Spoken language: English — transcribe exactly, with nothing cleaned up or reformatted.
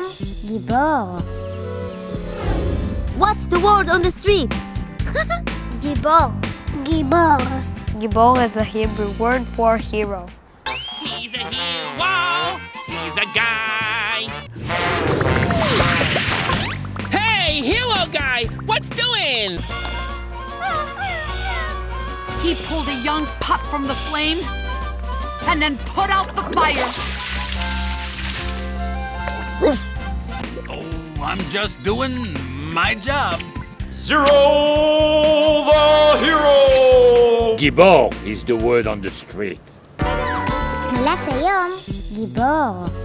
היום, גיבור. What's the word on the street? גיבור. גיבור. Gibor is the Hebrew word for hero. He's a hero. He's a guy. Hey, hero guy, what's doing? He pulled a young pup from the flames and then put out the fire. Oh, I'm just doing my job. Zero the hero! Gibor is the word on the street. קלף היום, גיבור.